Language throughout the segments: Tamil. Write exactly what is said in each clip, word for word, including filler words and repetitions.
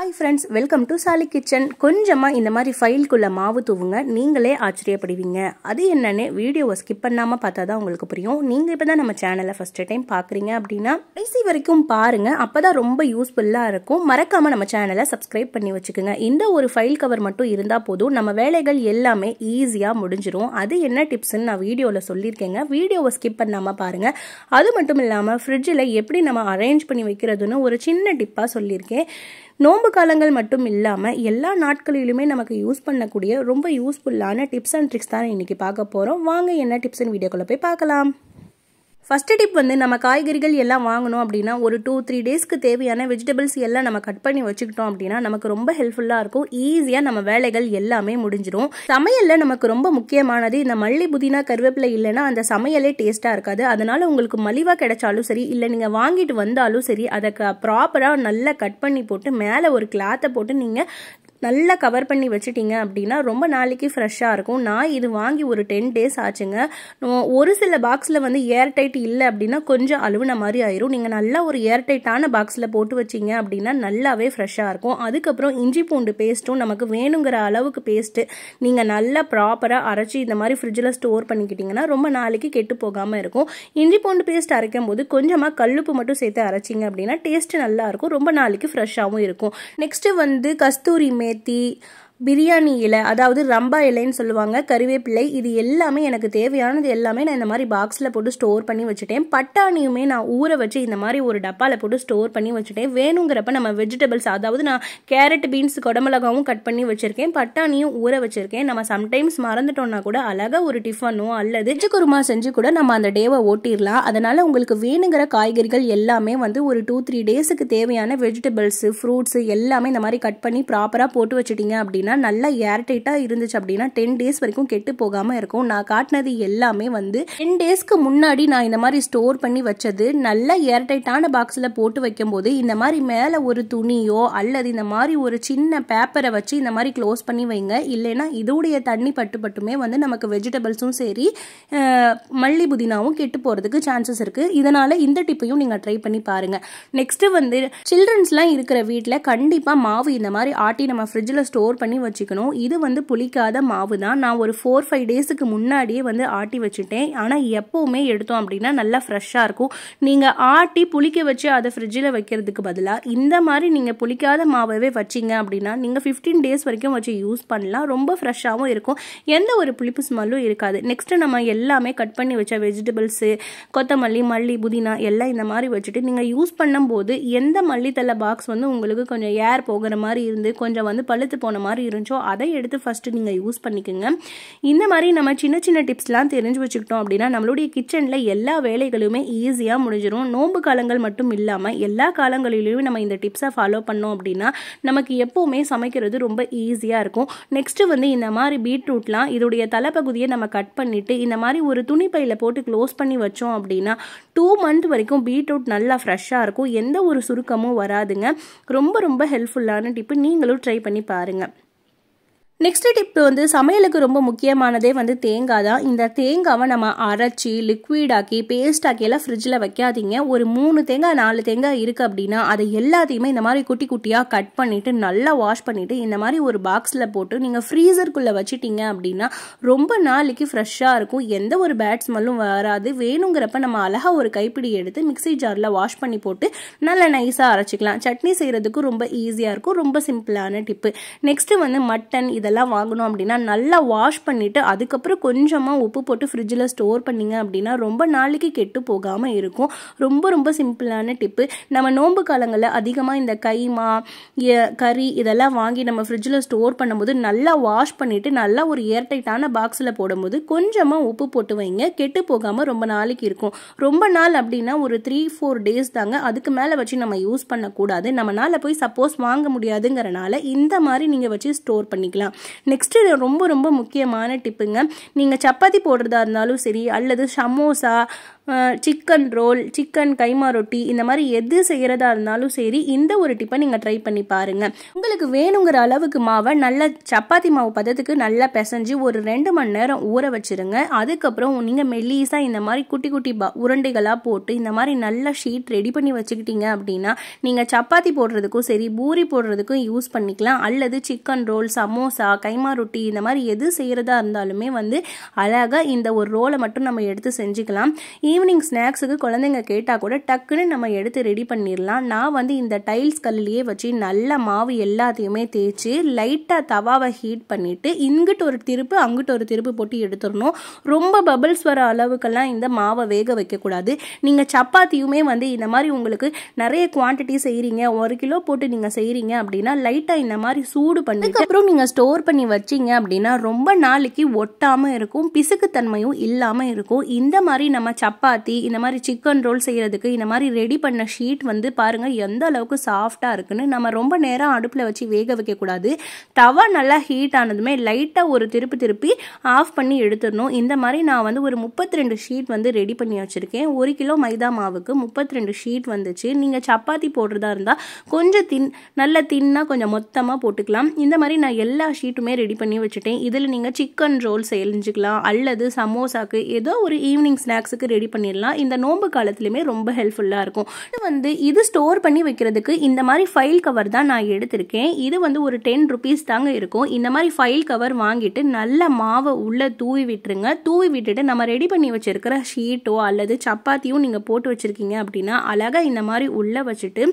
Hi friends, welcome to Sally Kitchen. கொஞ்சமா இந்த மாதிரி ஃபைல்க்குள்ள மாவு தூவுங்க, நீங்களே ஆச்சரியப்படுவீங்க. அது என்னன்னு வீடியோவை ஸ்கிப் பண்ணாம பார்த்தாதான் உங்களுக்கு புரியும். நீங்க இப்பதான் நம்ம சேனலை ஃபர்ஸ்ட் டைம் பாக்குறீங்க அப்படின்னா கடைசி வரைக்கும் பாருங்க, அப்பதான் ரொம்ப யூஸ்ஃபுல்லா இருக்கும். மறக்காம நம்ம சேனலை சப்ஸ்கிரைப் பண்ணி வச்சுக்கோங்க. இந்த ஒரு ஃபைல் கவர் மட்டும் இருந்தா போதும், நம்ம வேலைகள் எல்லாமே ஈஸியா முடிஞ்சிரும். அது என்ன டிப்ஸ்ன்னு நான் வீடியோல சொல்லியிருக்கேங்க. வீடியோவை ஸ்கிப் பண்ணாம பாருங்க. அது மட்டும் இல்லாம ஃப்ரிட்ஜில் எப்படி நம்ம அரேஞ்ச் பண்ணி வைக்கிறதுன்னு ஒரு சின்ன டிப்பா சொல்லியிருக்கேன். நோன்பு காலங்கள் மட்டும் இல்லாமல் எல்லா நாட்களிலுமே நமக்கு யூஸ் பண்ணக்கூடிய ரொம்ப யூஸ்ஃபுல்லான டிப்ஸ் அண்ட் ட்ரிக்ஸ் தான் இன்னைக்கு பார்க்க போகிறோம். வாங்க என்ன டிப்ஸ்ன்னு வீடியோக்குள்ளே போய் பார்க்கலாம். ஃபர்ஸ்ட் டிப் வந்து நம்ம காய்கறிகள் எல்லாம் வாங்கணும் அப்படின்னா ஒரு டூ த்ரீ டேஸ்க்கு தேவையான வெஜிடபிள்ஸ் எல்லாம் நம்ம கட் பண்ணி வச்சுக்கிட்டோம் அப்படின்னா நமக்கு ரொம்ப ஹெல்ப்ஃபுல்லாக இருக்கும். ஈஸியாக நம்ம வேலைகள் எல்லாமே முடிஞ்சிடும். சமையலில் நமக்கு ரொம்ப முக்கியமானது இந்த மல்லி புதினா கருவேப்பிலை இல்லைன்னா அந்த சமையலே டேஸ்ட்டாக இருக்காது. அதனால உங்களுக்கு மலிவாக கிடைச்சாலும் சரி, இல்லை நீங்கள் வாங்கிட்டு வந்தாலும் சரி, அதை ப்ராப்பராக நல்லா கட் பண்ணி போட்டு மேலே ஒரு கிளாத்தை போட்டு நீங்கள் நல்லா கவர் பண்ணி வச்சுட்டீங்க அப்படின்னா ரொம்ப நாளைக்கு ஃப்ரெஷ்ஷாக இருக்கும். நான் இது வாங்கி ஒரு டென் டேஸ் ஆச்சுங்க. ஒரு சில பாக்ஸில் வந்து ஏர் டைட் இல்லை அப்படின்னா கொஞ்சம் அழுவுன மாதிரி ஆயிரும். நீங்கள் நல்லா ஒரு ஏர் டைட்டான பாக்ஸில் போட்டு வச்சிங்க அப்படின்னா நல்லாவே ஃப்ரெஷ்ஷாக இருக்கும். அதுக்கப்புறம் இஞ்சி பூண்டு பேஸ்ட்டும் நமக்கு வேணுங்கிற அளவுக்கு பேஸ்ட்டு நீங்கள் நல்லா ப்ராப்பராக அரைச்சி இந்த மாதிரி ஃப்ரிட்ஜில் ஸ்டோர் பண்ணிக்கிட்டிங்கன்னா ரொம்ப நாளைக்கு கெட்டு போகாமல் இருக்கும். இஞ்சி பூண்டு பேஸ்ட் அரைக்கும் போது கொஞ்சமாக கல்லுப்பு மட்டும் சேர்த்து அரைச்சிங்க அப்படின்னா டேஸ்ட்டு நல்லா இருக்கும். ரொம்ப நாளைக்கு ஃப்ரெஷ்ஷாகவும் இருக்கும். நெக்ஸ்ட்டு வந்து கஸ்தூரி மேத்தி, பிரியாணி இலை, அதாவது ரம்பா இலைன்னு சொல்லுவாங்க, கருவேப்பிலை, இது எல்லாமே எனக்கு தேவையானது எல்லாமே நான் இந்த மாதிரி பாக்ஸில் போட்டு ஸ்டோர் பண்ணி வச்சுட்டேன். பட்டாணியுமே நான் ஊற வச்சு இந்த மாதிரி ஒரு டப்பாவில் போட்டு ஸ்டோர் பண்ணி வச்சுட்டேன். வேணுங்கிறப்ப நம்ம வெஜிடபிள்ஸ், அதாவது நான் கேரட், பீன்ஸ், குடமிளகாவும் கட் பண்ணி வச்சுருக்கேன், பட்டாணியும் ஊற வச்சுருக்கேன். நம்ம சம்டைம்ஸ் மறந்துட்டோம்னா கூட அழகாக ஒரு டிஃபனோ அல்லது வெஜ் குருமா செஞ்சு கூட நம்ம அந்த டேவை ஓட்டிடலாம். அதனால் உங்களுக்கு வேணுங்கிற காய்கறிகள் எல்லாமே வந்து ஒரு டூ த்ரீ டேஸுக்கு தேவையான வெஜிடபிள்ஸு, ஃப்ரூட்ஸு எல்லாமே இந்த மாதிரி கட் பண்ணி ப்ராப்பராக போட்டு வச்சுட்டிங்க அப்படின்னா நல்லா ஏர்டைட்டாக இருந்துச்சு அப்படின்னா டென் டேஸ் வரைக்கும் கெட்டு போகாமல் இருக்கும். நான் காட்டினது எல்லாமே வந்து டென் டேஸ்க்கு முன்னாடி நான் இந்த மாதிரி ஸ்டோர் பண்ணி வச்சது. நல்லா ஏர்டைட்டான பாக்ஸில் போட்டு வைக்கும் போது இந்த மாதிரி மேலே ஒரு துணியோ அல்லது இந்த மாதிரி ஒரு சின்ன பேப்பரை வச்சு இந்த மாதிரி க்ளோஸ் பண்ணி வைங்க. இல்லைன்னா இதோடைய தண்ணி பட்டு பட்டுமே வந்து நமக்கு வெஜிடபிள்ஸும் சரி மல்லி புதினாவும் கெட்டு போகிறதுக்கு சான்சஸ் இருக்குது. இதனால் இந்த டிப்பையும் நீங்கள் ட்ரை பண்ணி பாருங்கள். நெக்ஸ்ட்டு வந்து சில்ட்ரன்ஸ்லாம் இருக்கிற வீட்டில் கண்டிப்பாக மாவு இந்த மாதிரி ஆட்டி நம்ம ஃப்ரிட்ஜில் ஸ்டோர் பண்ணி வச்சுக்கணும். இது வந்து புளிக்காத மாவு தான். நான் ஒரு ஃபோர் ஃபைவ் டேஸுக்கு முன்னாடியே வந்து ஆட்டி வச்சுட்டேன். ஆனால் எப்போவுமே எடுத்தோம் அப்படின்னா நல்லா ஃப்ரெஷ்ஷாக இருக்கும். நீங்கள் ஆட்டி புளிக்க வச்சு அதை ஃப்ரிட்ஜில் வைக்கிறதுக்கு பதிலாக இந்த மாதிரி நீங்கள் புளிக்காத மாவவே வச்சிங்க அப்படின்னா நீங்கள் ஃபிஃப்டீன் டேஸ் வரைக்கும் வச்சு யூஸ் பண்ணலாம். ரொம்ப ஃப்ரெஷ்ஷாகவும் இருக்கும், எந்த ஒரு புளிப்பு ஸ்மெல்லும் இருக்காது. நெக்ஸ்ட்டு நம்ம எல்லாமே கட் பண்ணி வச்ச வெஜிடபிள்ஸு, கொத்தமல்லி, மல்லி, புதினா எல்லாம் இந்த மாதிரி வச்சுட்டு நீங்கள் யூஸ் பண்ணும்போது எந்த மல்லித்தலை பாக்ஸ் வந்து உங்களுக்கு கொஞ்சம் ஏர் போகிற மாதிரி இருந்து கொஞ்சம் வந்து பழுத்து போன மாதிரி இருந்துச்சோ அதை எடுத்து ஃபர்ஸ்ட் நீங்க யூஸ் பண்ணிக்கோங்க. இந்த மாதிரி நம்ம சின்ன சின்ன டிப்ஸ்லாம் தெரிஞ்சு வச்சுக்கிட்டோம் அப்படின்னா நம்மளுடைய கிச்சன்ல எல்லா வேலைகளுமே ஈஸியா முடிஞ்சிடும். நோன்பு காலங்கள் மட்டும் இல்லாம எல்லா காலங்களிலும் நம்ம இந்த டிப்ஸை ஃபாலோ பண்ணோம் அப்படின்னா நமக்கு எப்பவுமே சமைக்கிறது ரொம்ப ஈஸியா இருக்கும். நெக்ஸ்ட் வந்து இந்த மாதிரி பீட்ரூட்லாம் இதோடைய தலைப்பகுதியை நம்ம கட் பண்ணிட்டு இந்த மாதிரி ஒரு துணி பையில போட்டு க்ளோஸ் பண்ணி வச்சோம் அப்படின்னா டூ மந்த் வரைக்கும் பீட்ரூட் நல்லா ஃப்ரெஷ்ஷா இருக்கும். எந்த ஒரு சுருக்கமும் வராதுங்க. ரொம்ப ரொம்ப ஹெல்ப்ஃபுல்லான டிப்பு, நீங்களும் ட்ரை பண்ணி பாருங்க. நெக்ஸ்ட் டிப் வந்து சமையலுக்கு ரொம்ப முக்கியமானதே வந்து தேங்காய் தான். இந்த தேங்காவை நம்ம அரைச்சி லிக்விட் ஆக்கி பேஸ்ட் ஆக்கி எல்லாம் ஃப்ரிட்ஜில் வைக்காதீங்க. ஒரு மூணு தேங்காய் நாலு தேங்காய் இருக்குது அப்படின்னா அதை எல்லாத்தையுமே இந்த மாதிரி குட்டி குட்டியாக கட் பண்ணிவிட்டு நல்லா வாஷ் பண்ணிவிட்டு இந்த மாதிரி ஒரு பாக்ஸில் போட்டு நீங்கள் ஃப்ரீசருக்குள்ளே வச்சுட்டீங்க அப்படின்னா ரொம்ப நாளைக்கு ஃப்ரெஷ்ஷாக இருக்கும். எந்த ஒரு பேட் ஸ்மெல்லும் வராது. வேணுங்கிறப்ப நம்ம அழகாக ஒரு கைப்பிடி எடுத்து மிக்ஸி ஜாரில் வாஷ் பண்ணி போட்டு நல்லா நைஸாக அரைச்சிக்கலாம். சட்னி செய்கிறதுக்கு ரொம்ப ஈஸியாக இருக்கும். ரொம்ப சிம்பிளான டிப்பு. நெக்ஸ்ட்டு வந்து மட்டன் இதெல்லாம் வாங்கணும் அப்படின்னா நல்லா வாஷ் பண்ணிட்டு அதுக்கப்புறம் கொஞ்சமாக உப்பு போட்டு ஃப்ரிட்ஜில் ஸ்டோர் பண்ணிங்க அப்படின்னா ரொம்ப நாளைக்கு கெட்டு போகாமல் இருக்கும். ரொம்ப ரொம்ப சிம்பிளான டிப்பு. நம்ம நோன்பு காலங்களில் அதிகமாக இந்த கைமா கறி இதெல்லாம் வாங்கி நம்ம ஃப்ரிட்ஜில் ஸ்டோர் பண்ணும்போது நல்லா வாஷ் பண்ணிட்டு நல்லா ஒரு ஏர்டைட்டான பாக்ஸில் போடும்போது கொஞ்சமாக உப்பு போட்டு வைங்க. கெட்டு போகாமல் ரொம்ப நாளைக்கு இருக்கும். ரொம்ப நாள் அப்படின்னா ஒரு த்ரீ ஃபோர் டேஸ் தாங்க. அதுக்கு மேலே வச்சு நம்ம யூஸ் பண்ணக்கூடாது. நம்மளால போய் சப்போஸ் வாங்க முடியாதுங்கிறனால இந்த மாதிரி நீங்கள் வச்சு ஸ்டோர் பண்ணிக்கலாம். பண்ணிக்கலாம். நெக்ஸ்ட் ரொம்ப ரொம்ப முக்கியமான டிப்புங்க, நீங்கள் சப்பாத்தி போடுறதா இருந்தாலும் சரி அல்லது samosa, chicken roll, chicken keema ரொட்டி, இந்த மாதிரி எது செய்கிறதா இருந்தாலும் சரி இந்த ஒரு டிப்பை நீங்கள் ட்ரை பண்ணி பாருங்கள். உங்களுக்கு வேணுங்கிற அளவுக்கு மாவை நல்ல சப்பாத்தி மாவு பதத்துக்கு நல்லா பிசைஞ்சு ஒரு ரெண்டு மணி நேரம் ஊற வச்சுருங்க. அதுக்கப்புறம் நீங்கள் மெல்லிஸாக இந்த மாதிரி குட்டி குட்டி ப உருண்டைகளாக போட்டு இந்த மாதிரி நல்ல ஷீட் ரெடி பண்ணி வச்சுக்கிட்டீங்க அப்படின்னா நீங்கள் சப்பாத்தி போடுறதுக்கும் சரி பூரி போடுறதுக்கும் யூஸ் பண்ணிக்கலாம். அல்லது சிக்கன் ரோல், சமோசா, கைமா ரொட்டி இந்த மாதிரி எது செய்கிறதா இருந்தாலுமே வந்து அழகாக இந்த ஒரு ரோலை மட்டும் நம்ம எடுத்து செஞ்சுக்கலாம். ஈவினிங் ஸ்நாக்ஸுக்கு குழந்தைங்க கேட்டால் கூட டக்குன்னு நம்ம எடுத்து ரெடி பண்ணிடலாம். நான் வந்து இந்த டைல்ஸ் கல்லையே வச்சு நல்ல மாவு எல்லாத்தையுமே தேய்ச்சி லைட்டாக தவாவை ஹீட் பண்ணிவிட்டு இங்கிட்டு ஒரு திருப்பு அங்கிட்டு ஒரு திருப்பு போட்டு எடுத்துடணும். ரொம்ப பபிள்ஸ் வர அளவுக்கெல்லாம் இந்த மாவை வேக வைக்கக்கூடாது. நீங்கள் சப்பாத்தியுமே வந்து இந்த மாதிரி உங்களுக்கு நிறைய குவான்டிட்டி செய்கிறீங்க, ஒரு கிலோ போட்டு நீங்கள் செய்கிறீங்க அப்படின்னா லைட்டாக இந்த மாதிரி சூடு பண்ணிட்டு அப்புறம் நீங்கள் ஸ்டோர் பண்ணி வச்சிங்க அப்படின்னா ரொம்ப நாளைக்கு ஒட்டாமல் இருக்கும், பிசுக்குத்தன்மையும் இல்லாமல் இருக்கும். இந்த மாதிரி நம்ம சப்பாத்தி இந்த மாதிரி சிக்கன் ரோல் செய்யறதுக்கு இந்த மாதிரி ரெடி பண்ண ஷீட் வந்து பாருங்க எந்த அளவுக்கு சாஃப்டா இருக்குன்னு. நம்ம ரொம்ப நேரம் அடுப்புல வச்சு வேக வைக்க கூடாது. தவா நல்லா ஹீட் ஆனதுமே லைட்டா ஒரு திருப்பி திருப்பி ஆஃப் பண்ணி எடுத்துடணும். இந்த மாதிரி நான் வந்து ஒரு முப்பத்தி ரெண்டு ஷீட் வந்து ரெடி பண்ணி வச்சிருக்கேன். ஒரு கிலோ மைதா மாவுக்கு முப்பத்தி ரெண்டு ஷீட் வந்துச்சு. நீங்க சப்பாத்தி போடுறதா இருந்தா கொஞ்சம் தின் நல்ல தின்னா கொஞ்சம் மொத்தமா போட்டுக்கலாம். இந்த மாதிரி நான் எல்லா ஷீட்டுமே ரெடி பண்ணி வச்சுட்டேன். இதுல நீங்க சிக்கன் ரோல் செஞ்சுக்கலாம் அல்லது சமோசாக்கு ஏதோ ஒரு ஈவினிங் ஸ்நாக்ஸுக்கு ரெடி பண்ணிடலாம். இந்த நோன்பு காலத்திலுமே ரொம்ப ஹெல்ப்ஃபுல்லா இருக்கும். இது வந்து இது ஸ்டோர் பண்ணி வைக்கிறதுக்கு இந்த மாதிரி ஃபைல் கவர் தான் நான் எடுத்திருக்கேன். இது வந்து ஒரு டென் ருபீஸ் தாங்க இருக்கும். இந்த மாதிரி ஃபைல் கவர் வாங்கிட்டு நல்ல மாவை உள்ள தூவி விட்டுருங்க. தூவி விட்டுட்டு நம்ம ரெடி பண்ணி வச்சிருக்கிற ஷீட்டோ அல்லது சப்பாத்தியும் நீங்க போட்டு வச்சிருக்கீங்க அப்படின்னா அழகா இந்த மாதிரி உள்ள வச்சுட்டு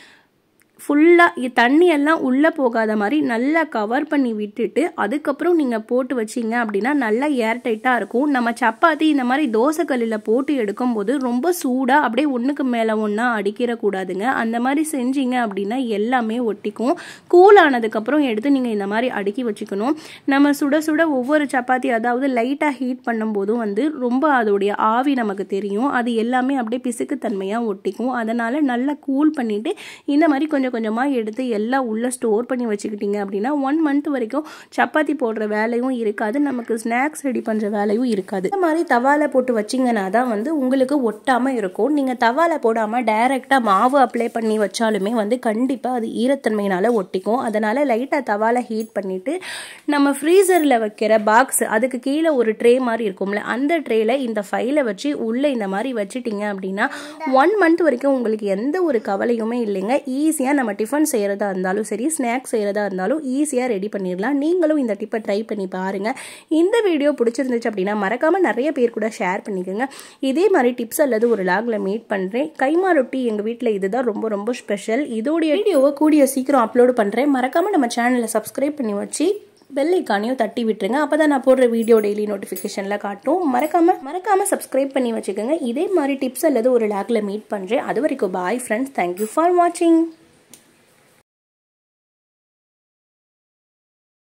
ஃபுல்லாக தண்ணி எல்லாம் உள்ளே போகாத மாதிரி நல்லா கவர் பண்ணி விட்டுட்டு அதுக்கப்புறம் நீங்கள் போட்டு வச்சிங்க அப்படின்னா நல்லா ஏர் டைட்டாக இருக்கும். நம்ம சப்பாத்தி இந்த மாதிரி தோசைக்கல்லில் போட்டு எடுக்கும்போது ரொம்ப சூடாக அப்படியே ஒன்றுக்கு மேலே ஒன்றா அடிக்கிறக்கூடாதுங்க. அந்த மாதிரி செஞ்சீங்க அப்படின்னா எல்லாமே ஒட்டிக்கும். கூல் ஆனதுக்கப்புறம் எடுத்து நீங்கள் இந்த மாதிரி அடுக்கி வச்சுக்கணும். நம்ம சுட சுட ஒவ்வொரு சப்பாத்தி அதாவது லைட்டாக ஹீட் பண்ணும்போதும் வந்து ரொம்ப அதோடைய ஆவி நமக்கு தெரியும். அது எல்லாமே அப்படியே பிசுக்குத்தன்மையாக ஒட்டிக்கும். அதனால் நல்லா கூல் பண்ணிவிட்டு இந்த மாதிரி கொஞ்சம் கொஞ்சமாக எடுத்து எல்லாம் உள்ளே ஸ்டோர் பண்ணி வச்சுக்கிட்டீங்க அப்படின்னா ஒன் மந்த் வரைக்கும் சப்பாத்தி போடுற வேலையும் இருக்காது, நமக்கு ஸ்நாக்ஸ் ரெடி பண்ணுற வேலையும் இருக்காது. இந்த மாதிரி தவால போட்டு வச்சிங்கன்னா தான் வந்து உங்களுக்கு ஒட்டாமல் இருக்கும். நீங்கள் தவால போடாமல் டைரெக்டாக மாவு அப்ளை பண்ணி வச்சாலுமே வந்து கண்டிப்பாக அது ஈரத்தன்மையினால் ஒட்டிக்கும். அதனால் லைட்டாக தவால ஹீட் பண்ணிவிட்டு நம்ம ஃப்ரீசரில் வைக்கிற பாக்ஸ் அதுக்கு கீழே ஒரு ட்ரே மாதிரி இருக்கும்ல, அந்த ட்ரேயில் இந்த ஃபைலை வச்சு உள்ளே இந்த மாதிரி வச்சுட்டிங்க அப்படின்னா ஒன் மந்த் வரைக்கும் உங்களுக்கு எந்த ஒரு கவலையுமே இல்லைங்க. ஈஸியாக நம்ம டிஃபன் செய்கிறதா இருந்தாலும் சரி ஸ்நாக்ஸ் செய்கிறதா இருந்தாலும் ஈஸியாக ரெடி பண்ணிடலாம். நீங்களும் இந்த டிப்பை ட்ரை பண்ணி பாருங்கள். இந்த வீடியோ பிடிச்சிருந்துச்சு அப்படின்னா மறக்காமல் நிறைய பேர் கூட ஷேர் பண்ணிக்கோங்க. இதே மாதிரி டிப்ஸ் அல்லது ஒரு லாகில் மீட் பண்ணுறேன். கைமா ரொட்டி எங்கள் வீட்டில் இதுதான் ரொம்ப ரொம்ப ஸ்பெஷல். இதோடைய வீடியோவை கூடிய சீக்கிரம் அப்லோடு பண்ணுறேன். மறக்காமல் நம்ம சேனலை சப்ஸ்கிரைப் பண்ணி வச்சு பெல் ஐக்கானையும் தட்டி விட்டுருங்க. அப்போ தான் நான் போடுற வீடியோ டெய்லி நோட்டிஃபிகேஷனில் காட்டும். மறக்காமல் மறக்காமல் சப்ஸ்கிரைப் பண்ணி வச்சுக்கோங்க. இதே மாதிரி டிப்ஸ் அல்லது ஒரு லாகில் மீட் பண்ணுறேன். அது வரைக்கும் பாய் ஃப்ரெண்ட்ஸ். தேங்க்யூ ஃபார் வாட்சிங்.